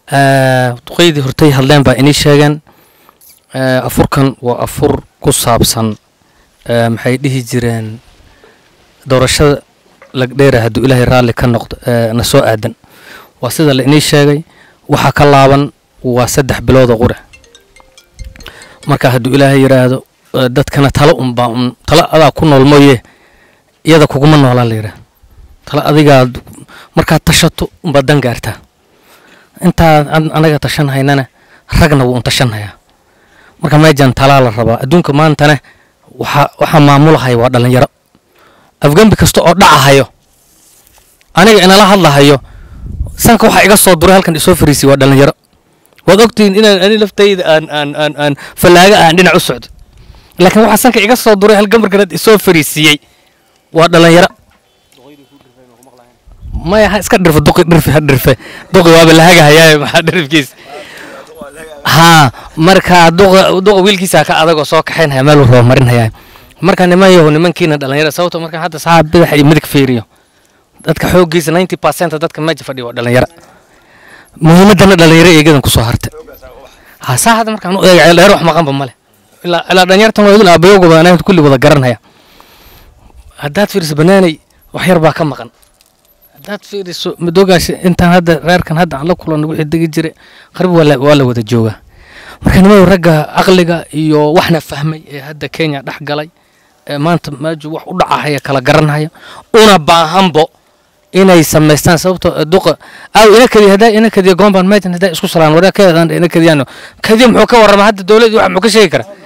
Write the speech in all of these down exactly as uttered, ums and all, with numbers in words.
آه تقيدي هرتي هالدين بإني شاعن آه أفر كان وأفر كصابسن آه محيديه جيران دورشة لقديره هدو إلهي رالي كان نقد آه نسوء آدن وسيدا لإني شاعي وحكى اللعبان وسدح بلود غوره marka haduu ilaahay yiraahdo dadkana talo um baa talo adaa ku nool mooyee iyada kuguma noolaan leeyahay talo adiga marka tashato um badan gaarta inta anaga tashan haynana ragna wuu tashanaya marka ma jaan talo la raba adduunka maantana waxa waxa maamulahay waa dhalinyaro afgambi kasto oo dhacahayo aniga ina la hadlahayo sanka waxa iga soo duray halkan isoo fariisi waa dhalinyaro وقتين إن أنا لفتيد أن أن أن أن فلاجة عندنا عسود لكن واحد سانك يقص صدوري هالجمر كانت يسوي فريسية وهذا لا يرى ما يحس كدر في الدق در في هدر في دق وابل حاجة هيا ما حدر في كيس ها مركا دق دق ويل كيس هكا أدق صاك حين هيمالو هو مرن هيا مركا نما يهون من كينا دلنا يرى صوته مركا حتى صعب بده حي مدك فيريو دتك حوق كيس تسعين بالمية دتك ما جفدي ودلنا يرى muhiimadana dhalinyaro eegadan ku soo hartay ha saacada markaan u eegay la ruux maqan bamale ila ila dhalinyartan waa ila abayogo badanaa kulli wada garanaya hadaad fiiriso banaanay wax yar baa ka maqan hadaad fiiriso madoogaas intaan hadda reerkan hadda aan la kulanay wixii digi jiray qarib wala wala wada jooga marka nimayo ragga aqliga iyo waxna fahmay ee hadda Kenya dhax galay ee maanta maaju wax u dhacaya kala garanaya una baahanbo inay sameystaan sababtoo duqa aw ina kadi hadaa ina kadi goomban meejan hadaa isku salaan wada keedan ina kadiyano kadi muxuu ka warama hadda dawladdu wax muxuu ka sheegi kara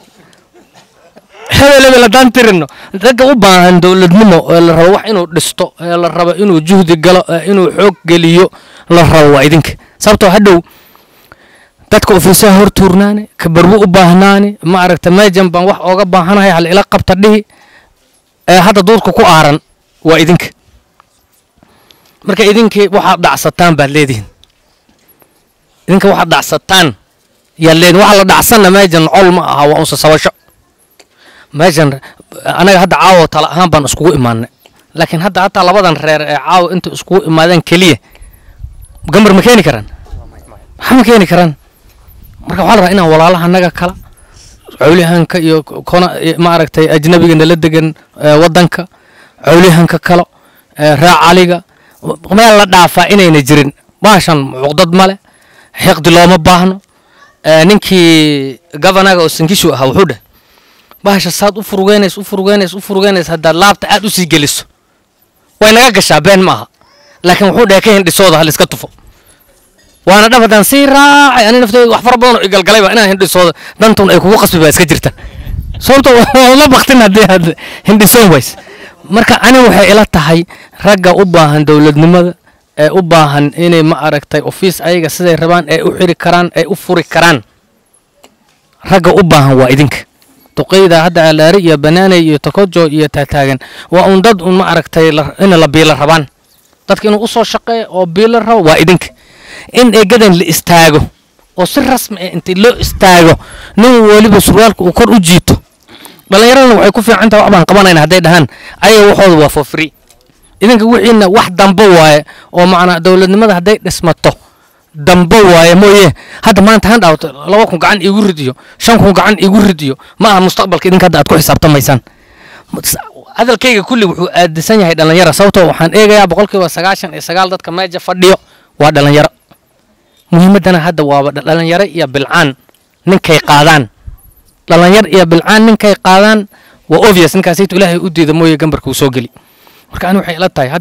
hebel la dantirno dadka u baahan dawladnimo la rabo wax inuu dhisto la rabo inuu juhdi galo inuu xoog galiyo la rabo waa idinka sababtoo hadhow dadka ofiisaha hor tuurnaane ka barbu u baahnaani ma aragta meejan baan wax ooga baahanahay hal ila qabta dhihi ee hadda doodku ku aaran waa idinka marka idinka waxa dhacsataan baad leedihiin idinka waxa dhacsataan yaa leen waxa la dhacsana meejan col ma aha waa unsa sabasho meejan anaga hadda caawo tala ahaan baan iskugu imaanay laakiin hadda hatta labadan reer ee caawo inta iskugu imaadeen kaliya gambar ma keeni karaan ma keeni karaan marka waxa la rabaa inaan walaalaha anaga kala cawlihanka iyo kona ma aragtay ajnabiga nala degan wadanka cawlihanka kala raac caliga meel la dhaafaa inayna jirin maashan uqdad male xiqdi looma baahno ninkii governor oo Singishu ah wuxuu dhahay baasha saad u furugeenays u furugeenays u furugeenays hadda laabta aad u sii geliso way naga gashaa been maaha laakiin wuxuu dhahay ka hindhisooda hal iska tufo waana dhafadan si raacay ani naftayda wax far badan oo igalgalay baa inaan hindhisooda dantun ay kugu qasbi baa iska jirta sababtoo la baqtin hadii hindhisoon ways marka ani waxay ila tahay ragga u baahan dawladnimada ee u baahan inay ma aragtay office ayaga siday rabaan ee u xiri karaan ee u furi karaan ragga u baahan waa idinka tuqayda hadda alaari iyo banaanay iyo takojo iyo taataagan waa un dad un ma aragtay in la biila rabaan dadka inuu u soo shaqeeyo oo biila rabo waa idinka in ay gadan la istaago oo si rasmi ah intii loo istaago nin waliba surwaalka uu kor u jiito dhalinyarada waxay ku fiican tahay wax baan qabanayna haday dhahan ayaga waxooda waa for free idinka wixiina wax dambo waaye oo macna dawladnimada haday dhismato dambo waaye mooyee hadda maanta han dhaawto laba kun gacan igu ridiyo shan kun gacan igu ridiyo ma aha mustaqbalka idinka hadda aad ku xisaabtamaysaan hadalkayga kulli wuxuu aadisan yahay dhalinyaro sababtoo waxaan eegayaa boqolkiiba sagaashan iyo sagaal dadka meesha fadhiyo waa dhalinyaro muhiimadana hadda waa dhalinyaro iyo bilcaan ninkay qaadaan dhalinyar iyo bilcaan ninkay qaadaan waa obvious ninkaas ilaahay u diido mooyee gambarka uu soo gali marka aan waxay ila tahay